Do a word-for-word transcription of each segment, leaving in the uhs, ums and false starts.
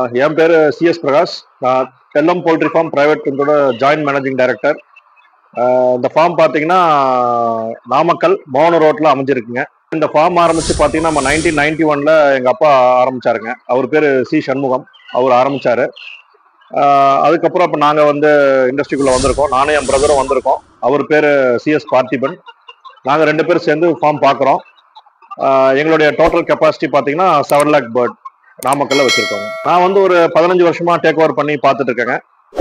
என் பேர் சிஎஸ் பிரகாஷ். நான் Thellam poultry farm private லிமிட்டோட ஜாயின்ட் மேனேஜிங் டைரக்டர். இந்த ஃபார்ம் பார்த்தீங்கன்னா நாமக்கல் மோகன ரோட்டில் அமைஞ்சிருக்குங்க. இந்த ஃபார்ம் ஆரம்பித்து பார்த்தீங்கன்னா நம்ம நைன்டீன் நைன்டி ஒனில் எங்கள் அப்பா ஆரம்பித்தாருங்க. அவர் பேர் சி சண்முகம். அவர் ஆரம்பித்தார். அதுக்கப்புறம் இப்போ நாங்கள் வந்து இண்டஸ்ட்ரிக்குள்ளே வந்திருக்கோம். நானும் என் பிரதரும் வந்திருக்கோம். அவர் பேர் சிஎஸ் பார்த்திபன். நாங்கள் ரெண்டு பேரும் சேர்ந்து ஃபார்ம் பார்க்குறோம். எங்களுடைய டோட்டல் கெப்பாசிட்டி பார்த்தீங்கன்னா செவன் லேக் பேர்ட் நாமக்கல்ல வச்சிருக்கோங்க. நான் வந்து ஒரு பதினஞ்சு வருஷமா டேக் ஓவர் பண்ணி பார்த்துட்டு இருக்கேங்க.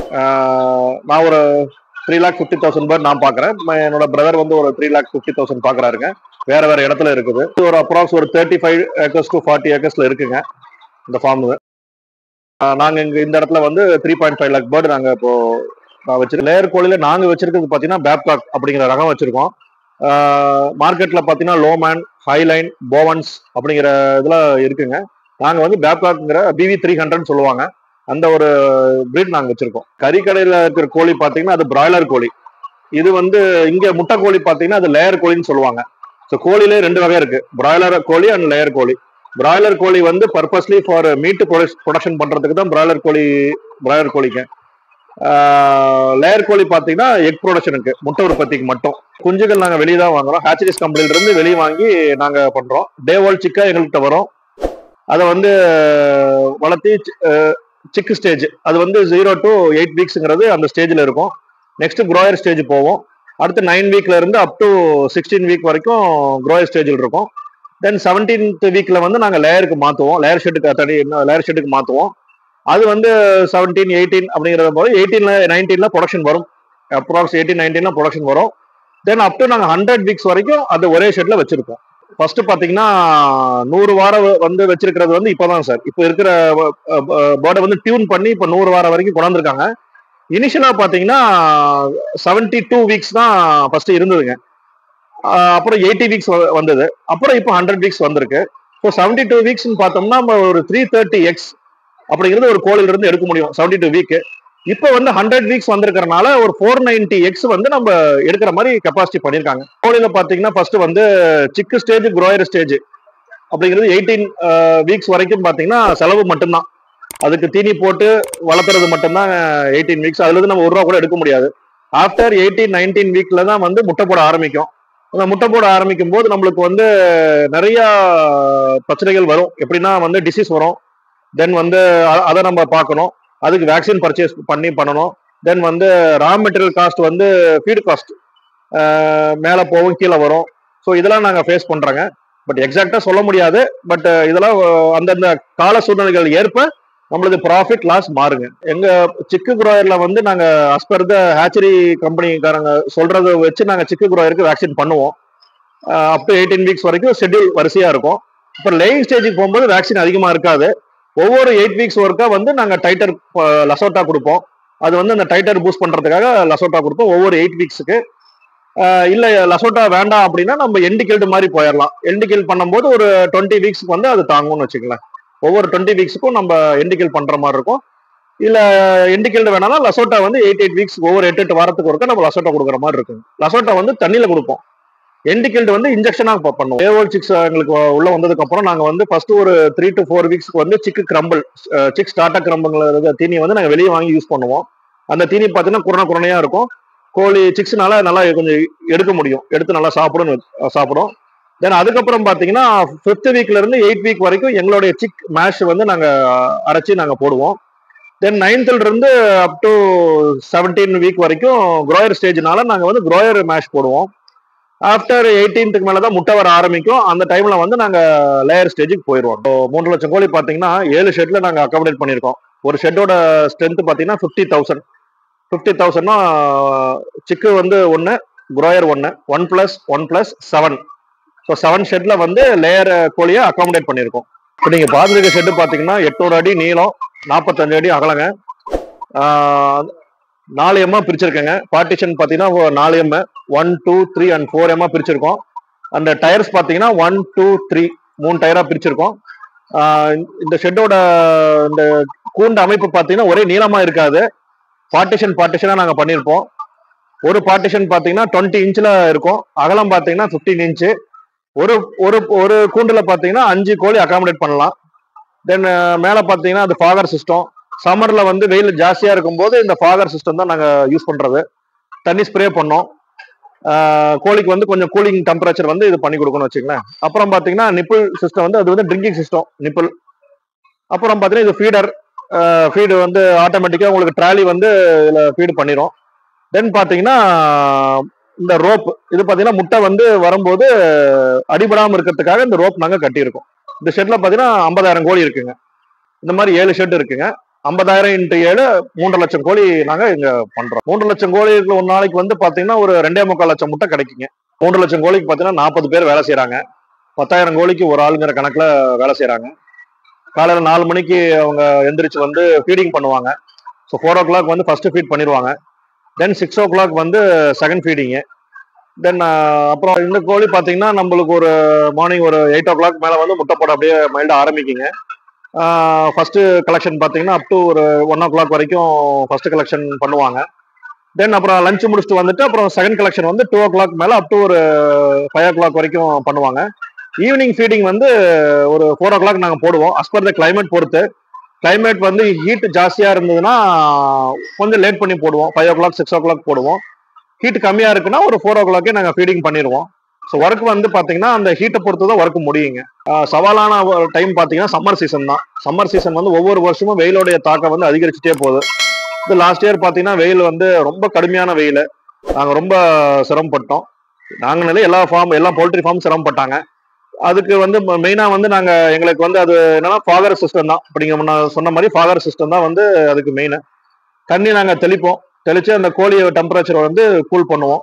நான் ஒரு three lakh fifty thousand bird நான் பார்க்குறேன். என்னோட பிரதர் வந்து ஒரு த்ரீ லேக் ஃபிஃப்டி தௌசண்ட் பார்க்குறாருங்க. வேற வேற இடத்துல இருக்குது. ஒரு அப்ராக்ஸ் ஒரு thirty five acres to forty ஏக்கர்ஸ்ல இருக்குங்க இந்த ஃபார்மு. நாங்கள் இங்கே இந்த இடத்துல வந்து three point five lakh bird நாங்கள் இப்போ வச்சிருக்கோம். லேயர் கோழியில் நாங்கள் வச்சிருக்கிறது பார்த்தீங்கன்னா பேப்காக் அப்படிங்கிற ரகம் வச்சிருக்கோம். மார்க்கெட்டில் பார்த்தீங்கன்னா லோமேன், ஹைலைன், போவன்ஸ் அப்படிங்கிற இதில் இருக்குங்க. நாங்கள் வந்து பேப்காக்ங்கிற பிவி த்ரீ ஹண்ட்ரட்னு சொல்லுவாங்க. அந்த ஒரு பிரீட் நாங்கள் வச்சிருக்கோம். கறிக்கடையில் இருக்கிற கோழி பார்த்தீங்கன்னா அது பிராய்லர் கோழி. இது வந்து இங்கே முட்டை கோழி பார்த்தீங்கன்னா அது லேயர் கோழின்னு சொல்லுவாங்க. ஸோ கோழிலே ரெண்டு வகை இருக்கு, பிராய்லர் கோழி அண்ட் லேயர் கோழி. பிராய்லர் கோழி வந்து பர்பஸ்லி ஃபார் மீட் ப்ரொடக்ஷன் பண்றதுக்கு தான் பிராய்லர் கோழி பிராய்லர் கோழிக்கு. லேயர் கோழி பார்த்தீங்கன்னா எக் ப்ரொடக்ஷனுக்கு, முட்டை உற்பத்திக்கு மட்டும். குஞ்சுகள் நாங்கள் வெளியே தான் வாங்குறோம். ஹேச்சரிஸ் கம்பெனில இருந்து வெளியே வாங்கி நாங்கள் பண்றோம். டே ஓல்ட் சிக்கா எங்கள்கிட்ட வரும். அதை வந்து வளர்த்தி சிக்கு ஸ்டேஜ், அது வந்து ஜீரோ டு எயிட் வீக்ஸுங்கிறது அந்த ஸ்டேஜில் இருக்கும். நெக்ஸ்ட் குரோயர் ஸ்டேஜ் போவோம். அடுத்து நைன் வீக்ல இருந்து அப் டு சிக்ஸ்டீன் வீக் வரைக்கும் குரோயர் ஸ்டேஜில் இருக்கும். தென் செவன்டீன்த் வீக்ல வந்து நாங்கள் லேயருக்கு மாற்றுவோம், லேயர் ஷெட்டுக்கு தனி லேயர் ஷெட்டுக்கு மாற்றுவோம். அது வந்து செவன்டீன் எயிட்டீன் அப்படிங்கிற போது எயிட்டீன்ல நைன்டீன்ல ப்ரொடக்ஷன் வரும். அப்ராக்ஸ் எயிட்டீன் நைன்டீன்ல ப்ரொடக்ஷன் வரும். தென் அப் டு நாங்கள் ஹண்ட்ரட் வீக்ஸ் வரைக்கும் அது ஒரே ஷெட்ல வச்சிருக்கோம். ஃபர்ஸ்ட் பாத்தீங்கன்னா நூறு வாரம் வந்து வச்சிருக்கிறது வந்து இப்பதான் சார். இப்போ இருக்கிற பேர்டை வந்து டியூன் பண்ணி இப்போ நூறு வாரம் வரைக்கும் கொண்டாந்துருக்காங்க. இனிஷியலா பாத்தீங்கன்னா செவன்டி டூ வீக்ஸ் தான் ஃபர்ஸ்ட் இருந்ததுங்க. அப்புறம் எயிட்டி வீக்ஸ் வந்தது. அப்புறம் இப்போ ஹண்ட்ரட் வீக்ஸ் வந்திருக்கு. ஸோ செவன்டி டூ வீக்ஸ் பார்த்தோம்னா நம்ம ஒரு த்ரீ தேர்ட்டி எக்ஸ் அப்படிங்கிறது ஒரு கோழில இருந்து எடுக்க முடியும் செவன்டி டூ வீக். இப்போ வந்து ஹண்ட்ரட் வீக்ஸ் வந்திருக்கிறனால ஒரு ஃபோர் நைன்டி எக்ஸ் வந்து நம்ம எடுக்கிற மாதிரி கெப்பாசிட்டி பண்ணியிருக்காங்க. கோழியில பாத்தீங்கன்னா ஃபர்ஸ்ட் வந்து சிக்கு ஸ்டேஜ், குரோயர் ஸ்டேஜ் அப்படிங்கிறது எயிட்டீன் வீக்ஸ் வரைக்கும் பாத்தீங்கன்னா செலவு மட்டும்தான். அதுக்கு தீனி போட்டு வளர்த்துறது மட்டும்தான் எயிட்டீன் வீக்ஸ். அதுல இருந்து நம்ம ஒரு ரூபா கூட எடுக்க முடியாது. ஆஃப்டர் எயிட்டீன் நைன்டீன் வீக்ல தான் வந்து முட்டை போட ஆரம்பிக்கும். அந்த முட்டை போட ஆரம்பிக்கும் போது நம்மளுக்கு வந்து நிறைய பிரச்சனைகள் வரும். எப்படின்னா வந்து டிசீஸ் வரும். தென் வந்து அதை நம்ம பார்க்கணும். அதுக்கு வேக்சின் பர்ச்சேஸ் பண்ணி பண்ணணும். தென் வந்து ரா மெட்டீரியல் காஸ்ட் வந்து ஃபீட் காஸ்ட் மேலே போகும், கீழே வரும். ஸோ இதெல்லாம் நாங்கள் ஃபேஸ் பண்ணுறோங்க. பட் எக்ஸாக்டாக சொல்ல முடியாது. பட் இதெல்லாம் அந்தந்த கால சூழ்நிலைகள் ஏற்ப நம்மளுக்கு ப்ராஃபிட் லாஸ் மாறுங்க. எங்கள் சிக்கு குரோயர்ல வந்து நாங்கள் அஸ்பர் த ஹேச்சரி கம்பெனிக்காரங்க சொல்றதை வச்சு நாங்கள் சிக்கு குரோயருக்கு வேக்சின் பண்ணுவோம். அப் டு எயிட்டீன் வீக்ஸ் வரைக்கும் ஷெட்யூல் வரிசையாக இருக்கும். இப்போ லேயிங் ஸ்டேஜுக்கு போகும்போது வேக்சின் அதிகமாக இருக்காது. ஒவ்வொரு எயிட் வீக்ஸ் ஒர்க்கா வந்து நாங்கள் டைட்டர் லசோட்டா கொடுப்போம். அது வந்து அந்த டைட்டர் பூஸ்ட் பண்றதுக்காக லசோட்டா கொடுப்போம் ஒவ்வொரு எயிட் வீக்ஸுக்கு. இல்லை லசோட்டா வேண்டாம் அப்படின்னா நம்ம எண்டிகில்டு மாதிரி போயிடலாம். எண்டிகில் பண்ணும்போது ஒரு டுவெண்ட்டி வீக்ஸ்க்கு வந்து அது தாங்கும்னு வச்சுக்கலாம். ஒவ்வொரு டுவெண்ட்டி வீக்ஸுக்கும் நம்ம எண்டிகில் பண்ற மாதிரி இருக்கும். இல்லை எண்டிகில்டு வேணாலும் லசோட்டா வந்து எயிட் எயிட் வீக்ஸ் ஒவ்வொரு எட்டு எட்டு வாரத்துக்கு ஒருக்கா நம்ம லசோட்டா கொடுக்குற மாதிரி இருக்கும். லசோட்டா வந்து தண்ணியில் கொடுப்போம். எண்டிகில்டு வந்து இன்ஜெக்ஷனாக பண்ணுவோம். ஏவோல் சிக்ஸ் எங்களுக்கு உள்ள வந்ததுக்கு அப்புறம் நாங்கள் வந்து ஃபர்ஸ்ட் ஒரு த்ரீ டு ஃபோர் வீக்ஸ்க்கு வந்து சிக்கு கிரம்பிள், சிக் ஸ்டார்டா கிரம்பிள் தீனி வந்து நாங்கள் வெளியே வாங்கி யூஸ் பண்ணுவோம். அந்த தீனி பார்த்தீங்கன்னா குரண குரணையா இருக்கும். கோழி சிக்ஸ்னால நல்லா கொஞ்சம் எடுக்க முடியும், எடுத்து நல்லா சாப்பிடும் சாப்பிடும். தென் அதுக்கப்புறம் பார்த்தீங்கன்னா ஃபிஃப்த் வீக்ல இருந்து எயிட் வீக் வரைக்கும் எங்களுடைய சிக் மேஷ் வந்து நாங்கள் அரைச்சி நாங்கள் போடுவோம். தென் நைன்த்ல இருந்து அப் டு செவன்டீன் வீக் வரைக்கும் குரோயர் ஸ்டேஜ்னால நாங்கள் வந்து குரோயர் மேஷ் போடுவோம். ஆஃப்டர் எயிட்டீன்த்துக்கு மேலே தான் முட்டை வர ஆரம்பிக்கும். அந்த டைம்ல வந்து நாங்கள் லேயர் ஸ்டேஜுக்கு போயிடுவோம். இப்போ மூன்று லட்சம் கோழி பார்த்தீங்கன்னா ஏழு ஷெட்ல நாங்கள் அக்காமடேட் பண்ணியிருக்கோம். ஒரு ஷெட்டோட ஸ்ட்ரென்த் பார்த்தீங்கன்னா ஃபிஃப்டி தௌசண்ட் ஃபிஃப்டி தௌசண்ட்னா சிக்கு வந்து ஒன்று, குரோயர் ஒன்று, one plus one plus seven. So seven ஷெட்ல வந்து லேயர் கோழியை அக்காமடேட் பண்ணியிருக்கோம். இப்போ நீங்கள் பார்த்துருக்க ஷெட்டு பார்த்தீங்கன்னா எட்டோட அடி நீளம், நாற்பத்தஞ்சு அடி அகலங்க. நாலு எம்மா பிரிச்சிருக்கேங்க. பார்ட்டிஷன் பார்த்தீங்கன்னா நாலு M, one two three and four எம்மா பிரிச்சிருக்கோம். அந்த டயர்ஸ் பார்த்தீங்கன்னா ஒன் டூ த்ரீ மூணு டயரா பிரிச்சிருக்கோம். இந்த ஷெட்டோட இந்த கூண்டு அமைப்பு பார்த்தீங்கன்னா ஒரே நீளமா இருக்காது. பார்ட்டிஷன் பார்ட்டிஷனா நாங்கள் பண்ணியிருப்போம். ஒரு பார்ட்டிஷன் பார்த்தீங்கன்னா டுவெண்ட்டி இன்ச்சில் இருக்கும். அகலம் பார்த்தீங்கன்னா ஃபிஃப்டீன் இன்ச்சு. ஒரு ஒரு ஒரு கூண்டுல பார்த்தீங்கன்னா அஞ்சு கோழி அகாமடேட் பண்ணலாம். தென் மேலே பார்த்தீங்கன்னா அது ஃபாகர் சிஸ்டம். சம்மர்ல வந்து வெயில் ஜாஸ்தியா இருக்கும்போது இந்த ஃபாகர் சிஸ்டம் தான் நாங்கள் யூஸ் பண்றது. தண்ணி ஸ்ப்ரே பண்ணோம். கோழிக்கு வந்து கொஞ்சம் கூலிங் டெம்பரேச்சர் வந்து இது பண்ணி கொடுக்கணும்னு வச்சுங்களேன். அப்புறம் பார்த்தீங்கன்னா நிப்பிள் சிஸ்டம் வந்து அது வந்து ட்ரிங்கிங் சிஸ்டம் நிப்பிள். அப்புறம் பார்த்தீங்கன்னா இது ஃபீடர். ஃபீடு வந்து ஆட்டோமேட்டிக்காக உங்களுக்கு ட்ராலி வந்து இதில் ஃபீடு பண்ணிடும். தென் பார்த்தீங்கன்னா இந்த ரோப் இது பார்த்தீங்கன்னா முட்டை வந்து வரும்போது அடிபடாமல் இருக்கிறதுக்காக இந்த ரோப் நாங்கள் கட்டியிருக்கோம். இந்த ஷெட்ல பார்த்தீங்கன்னா ஐம்பதாயிரம் கோழி இருக்குங்க. இந்த மாதிரி ஏழு ஷெட் இருக்குங்க. ஐம்பதாயிரம் இன்ட்டு ஏழு மூன்று லட்சம் கோழி நாங்கள் இங்கே பண்ணுறோம். மூன்று லட்சம் கோழிக்கு ஒரு நாளைக்கு வந்து பார்த்தீங்கன்னா ஒரு ரெண்டே முக்கால் லட்சம் முட்டை கிடைக்குங்க. மூன்று லட்சம் கோழிக்கு பார்த்தீங்கன்னா நாற்பது பேர் வேலை செய்கிறாங்க. பத்தாயிரம் கோழிக்கு ஒரு ஆளுங்கிற கணக்கில் வேலை செய்கிறாங்க. காலையில் நாலு மணிக்கு அவங்க எந்திரிச்சு வந்து ஃபீடிங் பண்ணுவாங்க. ஸோ ஃபோர் ஓ கிளாக் வந்து ஃபர்ஸ்ட் ஃபீட் பண்ணிடுவாங்க. தென் சிக்ஸ் ஓ கிளாக் வந்து செகண்ட் ஃபீடிங்கு. தென் அப்புறம் இந்த கோழி பார்த்தீங்கன்னா நம்மளுக்கு ஒரு மார்னிங் ஒரு எயிட் ஓ கிளாக் மேலே வந்து முட்டை போட அப்படியே மைல்டாக ஆரம்பிக்குங்க. ஃபர்ஸ்ட் கலெக்ஷன் பார்த்தீங்கன்னா அப் டு ஒரு ஒன் ஓ கிளாக் வரைக்கும் ஃபர்ஸ்ட் கலெக்ஷன் பண்ணுவாங்க. தென் அப்புறம் லஞ்ச் முடிச்சுட்டு வந்துட்டு அப்புறம் செகண்ட் கலெக்ஷன் வந்து டூ ஓ கிளாக் மேலே அப் டு ஒரு ஃபைவ் ஓ கிளாக் வரைக்கும் பண்ணுவாங்க. ஈவினிங் ஃபீடிங் வந்து ஒரு ஃபோர் ஓ கிளாக் நாங்கள் போடுவோம். அஸ் பர் த கிளைமேட் பொறுத்து. கிளைமேட் வந்து ஹீட் ஜாஸ்தியாக இருந்ததுன்னா கொஞ்சம் லேட் பண்ணி போடுவோம். Five o'clock six o'clock போடுவோம். ஹீட் கம்மியாக இருக்குன்னா ஒரு ஃபோர் ஓ கிளாக்கே நாங்கள் ஃபீடிங் பண்ணிடுவோம். ஸோ ஒர்க் வந்து பார்த்தீங்கன்னா அந்த ஹீட்டை பொறுத்து தான் ஒர்க் முடியுங்க. சவாலான டைம் பார்த்தீங்கன்னா சம்மர் சீசன் தான். சம்மர் சீசன் வந்து ஒவ்வொரு வருஷமும் வெயிலோடைய தாக்கம் வந்து அதிகரிச்சுட்டே போகுது. இது லாஸ்ட் இயர் பார்த்தீங்கன்னா வெயில் வந்து ரொம்ப கடுமையான வெயில். நாங்கள் ரொம்ப சிரமப்பட்டோம். நாங்கள் எல்லா ஃபார்ம் எல்லா பவுல்ட்ரி ஃபார்ம் சிரமப்பட்டாங்க. அதுக்கு வந்து மெயினாக வந்து நாங்கள் எங்களுக்கு வந்து அது என்னன்னா ஃபாகர் சிஸ்டம் தான். இப்போ நீங்கள் நான் சொன்ன மாதிரி ஃபாகர் சிஸ்டம் தான் வந்து அதுக்கு மெயின். தண்ணி நாங்கள் தெளிப்போம். தெளித்து அந்த கோழியை டெம்பரேச்சரை வந்து கூல் பண்ணுவோம்.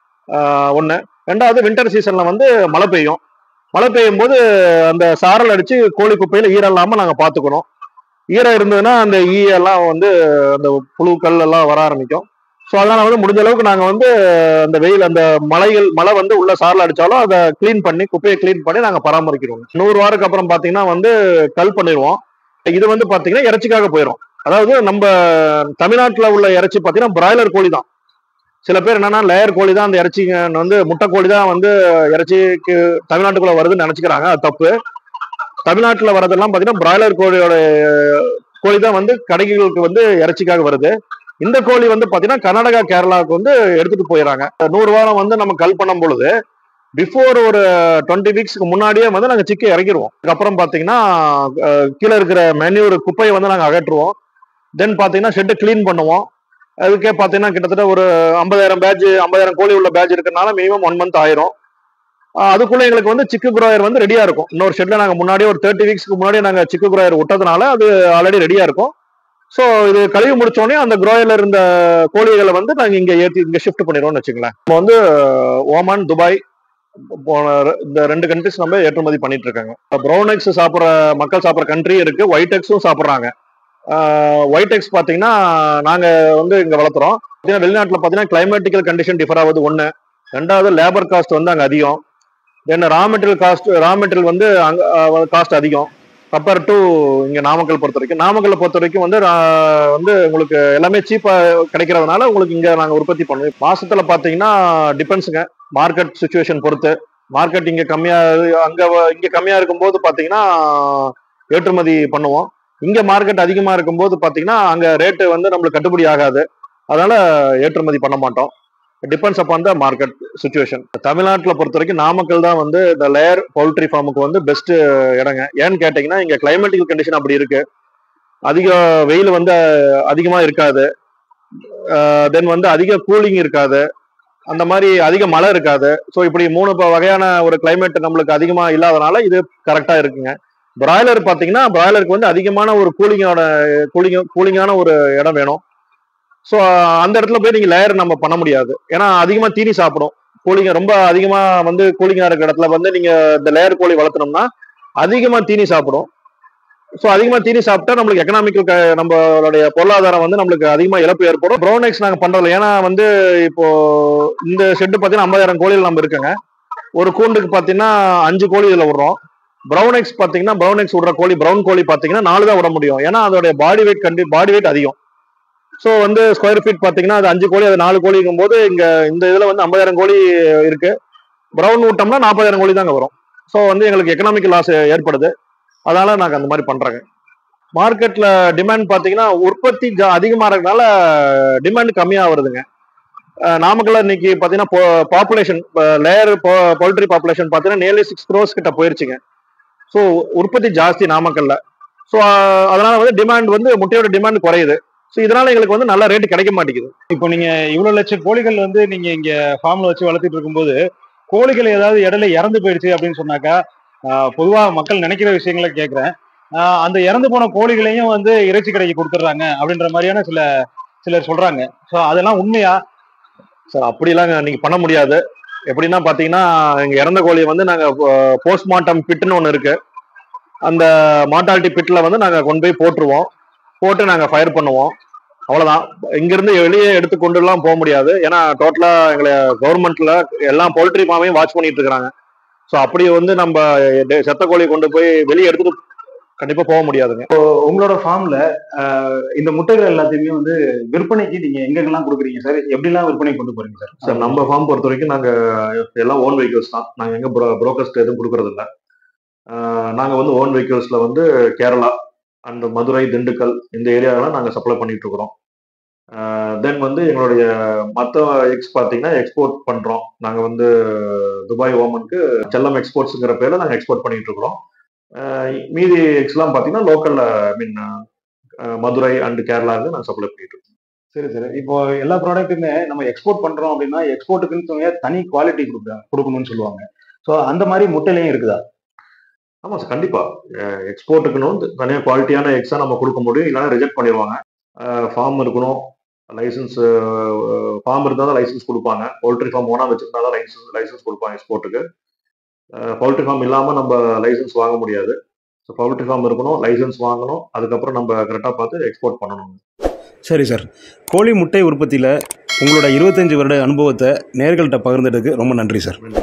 ஒன்று. ரெண்டாவது வின்டர் சீசனில் வந்து மழை பெய்யும். மழை பெய்யும் போது அந்த சாரல் அடித்து கோழி குப்பையில் ஈரம் இல்லாமல் நாங்கள் பார்த்துக்கணும். ஈரம் இருந்ததுன்னா அந்த ஈயெல்லாம் வந்து அந்த புழுக்கள் எல்லாம் வர ஆரம்பிக்கும். ஸோ அதனால் வந்து முடிஞ்ச அளவுக்கு நாங்கள் வந்து அந்த வெயில் அந்த மலைகள் மழை வந்து உள்ள சாரல் அடித்தாலும் அதை க்ளீன் பண்ணி குப்பையை க்ளீன் பண்ணி நாங்கள் பராமரிக்கிறோம். நூறு வாரத்துக்கு அப்புறம் பார்த்தீங்கன்னா வந்து கல் பண்ணிடுவோம். இது வந்து பார்த்தீங்கன்னா இறைச்சிக்காக போயிடும். அதாவது நம்ம தமிழ்நாட்டில் உள்ள இறைச்சி பார்த்தீங்கன்னா பிராய்லர் கோழி தான். சில பேர் என்னன்னா லேயர் கோழி தான் அந்த இறைச்சி வந்து முட்டை கோழி தான் வந்து இறைச்சிக்கு தமிழ்நாட்டுக்குள்ள வருதுன்னு நினைச்சுக்கிறாங்க. அது தப்பு. தமிழ்நாட்டில் வரதெல்லாம் பார்த்தீங்கன்னா பிராய்லர் கோழியோட கோழி தான் வந்து கடைகளுக்கு வந்து இறைச்சிக்காக வருது. இந்த கோழி வந்து பார்த்தீங்கன்னா கர்நாடகா கேரளாவுக்கு வந்து எடுத்துட்டு போயிடறாங்க. நூறு வாரம் வந்து நம்ம கல் பண்ணும் பொழுது பிஃபோர் ஒரு டுவெண்ட்டி வீக்ஸ்க்கு முன்னாடியே வந்து நாங்கள் சிக்கை இறக்கிடுவோம். அதுக்கப்புறம் பார்த்தீங்கன்னா கீழே இருக்கிற மென்யூர் குப்பையை வந்து நாங்கள் அகற்றுவோம். தென் பார்த்தீங்கன்னா ஷெட்டை கிளீன் பண்ணுவோம். அதுக்கே பார்த்தீங்கன்னா கிட்டத்தட்ட ஒரு ஐம்பதாயிரம் பேட்ச் ஐம்பதாயிரம் கோழி உள்ள பேட்ச் இருக்கிறனால மினிமம் ஒன் மந்த் ஆயிரும். அதுக்குள்ள எங்களுக்கு வந்து சிக்கு குரோயர் வந்து ரெடியா இருக்கும். இன்னொரு ஷெட்ல நாங்கள் முன்னாடியே ஒரு தேர்ட்டி வீக்ஸ்க்கு முன்னாடியே நாங்கள் சிக்கு குரோயர் விட்டதுனால அது ஆல்ரெடி ரெடியா இருக்கும். ஸோ இது கழுவி முடிச்சோடனே அந்த குரோயர்ல இருந்த கோழிகளை வந்து நாங்கள் இங்கே ஏற்றி இங்கே ஷிஃப்ட் பண்ணிடுவோம்னு வச்சுங்களேன். இப்போ வந்து ஓமான், துபாய் போன இந்த ரெண்டு கண்ட்ரிஸ் நம்ம ஏற்றுமதி பண்ணிட்டு இருக்காங்க. ப்ரௌன் எக்ஸ் சாப்பிட்ற மக்கள் சாப்பிட்ற கண்ட்ரி இருக்கு. ஒயிட் எக்ஸும் சாப்பிட்றாங்க. ஒயிட் எக்ஸ் பார்த்தீங்கன்னா நாங்கள் வந்து இங்கே வளர்த்துறோம். பார்த்தீங்கன்னா வெளிநாட்டில் பார்த்தீங்கன்னா கிளைமேட்டிக்கல் கண்டிஷன் டிஃபர் ஆகுது ஒன்று. ரெண்டாவது லேபர் காஸ்ட் வந்து அங்கே அதிகம். Then raw material cost raw material வந்து அங்கே காஸ்ட் அதிகம் கம்பேர் டு இங்கே நாமக்கல் பொறுத்த வரைக்கும். நாமக்கல்லை பொறுத்த வரைக்கும் வந்து வந்து உங்களுக்கு எல்லாமே சீப்பாக கிடைக்கிறதுனால உங்களுக்கு இங்கே நாங்கள் உற்பத்தி பண்ணுவோம். மாசத்துல பார்த்தீங்கன்னா டிபெண்ட்ஸுங்க மார்க்கெட் சுச்சுவேஷன் பொறுத்து. மார்க்கெட் இங்கே கம்மியாக அங்கே இங்கே கம்மியாக இருக்கும்போது பார்த்தீங்கன்னா ஏற்றுமதி பண்ணுவோம். இங்க மார்க்கெட் அதிகமா இருக்கும்போது பாத்தீங்கன்னா அங்க ரேட்டு வந்து நம்மளுக்கு கட்டுப்படி ஆகாது. அதனால ஏற்றுமதி பண்ண மாட்டோம். Depends upon the market situation. தமிழ்நாட்டில் பொறுத்த வரைக்கும் நாமக்கல் தான் வந்து இந்த லேயர் பவுல்ட்ரி ஃபார்முக்கு வந்து பெஸ்ட் இடங்க. ஏன்னு கேட்டீங்கன்னா இங்க கிளைமேட்டிக்கல் கண்டிஷன் அப்படி இருக்கு. அதிக வெயில் வந்து அதிகமா இருக்காது. தென் வந்து அதிக கூலிங் இருக்காது. அந்த மாதிரி அதிக மழை இருக்காது. ஸோ இப்படி மூணு வகையான ஒரு கிளைமேட் நம்மளுக்கு அதிகமா இல்லாதனால இது கரெக்டா இருக்குங்க. பிராய்லர் பார்த்தீங்கன்னா பிராய்லருக்கு வந்து அதிகமான ஒரு கூலிங்கோட கூலிங் கூலிங்கான ஒரு இடம் வேணும். ஸோ அந்த இடத்துல போய் நீங்கள் லேயர் நம்ம பண்ண முடியாது. ஏன்னா அதிகமாக தீனி சாப்பிடும். கூலிங்க ரொம்ப அதிகமாக வந்து கூலிங்காக இருக்கிற இடத்துல வந்து நீங்கள் இந்த லேயர் கோழி வளர்த்தணும்னா அதிகமாக தீனி சாப்பிடும். ஸோ அதிகமாக தீனி சாப்பிட்டா நம்மளுக்கு எக்கனாமிக்கல் நம்மளுடைய பொருளாதாரம் வந்து நம்மளுக்கு அதிகமாக இழப்பு ஏற்படும். ப்ரௌன் எக்ஸ் நாங்கள் பண்ணுறதில்ல. ஏன்னா வந்து இப்போ இந்த ஷெட்டு பார்த்தீங்கன்னா ஐம்பதாயிரம் கோழிகள் நம்ம இருக்குங்க. ஒரு கூண்டுக்கு பார்த்தீங்கன்னா அஞ்சு கோழி இதில் விடுறோம். ப்ரௌன் எக்ஸ் பார்த்தீங்கன்னா ப்ரௌன் எக்ஸ் விடுற கோழி ப்ரௌன் கோழி பார்த்தீங்கன்னா நாலு தான் விட முடியும். ஏன்னா அதோடைய பாடி வெயிட் கண்டி பாடி வெயிட் அதிகம். ஸோ வந்து ஸ்கொயர் ஃபீட் பார்த்தீங்கன்னா அது அஞ்சு கோழி அது நாலு கோழிக்கும் போது இங்கே இந்த இதில் வந்து ஐம்பதாயிரம் கோழி இருக்கு. ப்ரௌன் விட்டோம்னா நாற்பதாயிரம் கோழி தாங்க வரும். ஸோ வந்து எங்களுக்கு எக்கனாமிக்கல் லாஸ் ஏற்படுது. அதனால நாங்கள் அந்த மாதிரி பண்றோங்க. மார்க்கெட்ல டிமாண்ட் பார்த்தீங்கன்னா உற்பத்தி அதிகமாக இருக்கனால டிமாண்ட் கம்மியாக வருதுங்க. நாமக்கல்ல இன்னைக்கு பார்த்தீங்கன்னா பாப்புலேஷன் லேயர் பவுல்ட்ரி பாப்புலேஷன் பார்த்தீங்கன்னா நியர்லி சிக்ஸ் க்ரோஸ் கிட்ட போயிருச்சுங்க. ஸோ உற்பத்தி ஜாஸ்தி நாமக்கல்ல. ஸோ அதனால வந்து டிமாண்ட் வந்து முட்டையோட டிமாண்ட் குறையுது. ஸோ இதனால எங்களுக்கு வந்து நல்ல ரேட் கிடைக்க மாட்டேங்குது. இப்போ நீங்க இவ்வளவு லட்சம் கோழிகள் வந்து நீங்க இங்க ஃபார்ம்ல வச்சு வளர்த்துட்டு இருக்கும்போது கோழிகள் ஏதாவது இடையில இறந்து போயிடுச்சு அப்படின்னு சொன்னாக்கா, பொதுவா மக்கள் நினைக்கிற விஷயங்களை கேட்கிறேன். அந்த இறந்து போன கோழிகளையும் வந்து இறைச்சி கடைக்கு கொடுத்துட்றாங்க அப்படின்ற மாதிரியான சில சிலர் சொல்றாங்க. ஸோ அதெல்லாம் உண்மையா சார்? அப்படிலாம் நீங்க பண்ண முடியாது. எப்படின்னா பாத்தீங்கன்னா எங்க இறந்த கோழியை வந்து நாங்க போஸ்ட்மார்ட்டம் பிட்னு ஒன்று இருக்கு. அந்த மார்டாலிட்டி பிட்ல வந்து நாங்க கொண்டு போய் போட்டுருவோம். போட்டு நாங்க ஃபயர் பண்ணுவோம். அவ்வளவுதான். இங்கிருந்து வெளியே எடுத்து கொண்டு எல்லாம் போக முடியாது. ஏன்னா டோட்டலா எங்களை கவர்மெண்ட்ல எல்லா பவுல்ட்ரி ஃபார்மையும் வாட்ச் பண்ணிட்டு இருக்கிறாங்க. ஸோ அப்படி வந்து நம்ம செத்த கோழி கொண்டு போய் வெளியே எடுத்துட்டு கண்டிப்பா போக முடியாதுங்க. இப்போ உங்களோட ஃபார்ம்ல இந்த முட்டைகள் எல்லாத்தையுமே வந்து விற்பனைக்கு நீங்க எங்கெங்கெல்லாம் கொடுக்குறீங்க சார்? எப்படிலாம் விற்பனை கொண்டு போறீங்க சார்? சார் நம்ம ஃபார்ம் பொறுத்த வரைக்கும் நாங்க எல்லாம் ஓன் வெஹிக்கிள்ஸ் தான். நாங்க எங்க புரோக்கர்ஸ் எதுவும் கொடுக்கறது இல்லை. நாங்க வந்து ஓன் வெஹிக்கிள்ஸ்ல வந்து கேரளா அண்ட் மதுரை, திண்டுக்கல் இந்த ஏரியாவெல்லாம் நாங்க சப்ளை பண்ணிட்டு இருக்கிறோம். தென் வந்து எங்களுடைய மற்ற எக்ஸ் பார்த்தீங்கன்னா எக்ஸ்போர்ட் பண்றோம். நாங்க வந்து துபாய், ஓமனுக்கு செல்லம் எக்ஸ்போர்ட்ஸுங்கிற பேர்ல நாங்க எக்ஸ்போர்ட் பண்ணிட்டு இருக்கிறோம். மீதி எக்ஸ்லாம் பார்த்தீங்கன்னா லோக்கல்ல ஐ மீன் மதுரை அண்ட் கேரளாவுக்கு நாங்கள் சப்ளை பண்ணிட்டு இருக்கோம். சரி சார். இப்போ எல்லா ப்ராடக்ட்டுமே நம்ம எக்ஸ்போர்ட் பண்றோம் அப்படின்னா எக்ஸ்போர்ட்டுக்குன்னு தனி குவாலிட்டி கொடுக்க கொடுக்கணும்னு சொல்லுவாங்க. ஸோ அந்த மாதிரி முட்டையிலையும் இருக்குதா? ஆமாம் சார், கண்டிப்பா. எக்ஸ்போர்ட்டுக்குன்னு தனியாக குவாலிட்டியான எக்ஸா நம்ம கொடுக்க முடியும். இல்லைன்னா ரிஜெக்ட் பண்ணிடுவாங்க. ஃபார்ம் இருக்கணும், லைசன்ஸ் ஃபார்ம் இருந்தால் தான் லைசன்ஸ் கொடுப்பாங்க. பவுல்ட்ரி ஃபார்ம் ஓனா வச்சிருந்தா தான் லைசன்ஸ் லைசன்ஸ் கொடுப்பாங்க எக்ஸ்போர்ட்டுக்கு. பவுல்ட்ரி ஃபார்ம் இல்லாமல் நம்ம லைசன்ஸ் வாங்க முடியாது. ஸோ பவுல்ட்ரி ஃபார்ம் இருக்கணும், லைசன்ஸ் வாங்கணும், அதுக்கப்புறம் நம்ம கரெக்டாக பார்த்து எக்ஸ்போர்ட் பண்ணணும். சரி சார். கோழி முட்டை உற்பத்தியில் உங்களோட இருபத்தஞ்சு வருட அனுபவத்தை நேயர்கள்ட்ட பகிர்ந்ததுக்கு ரொம்ப நன்றி சார்.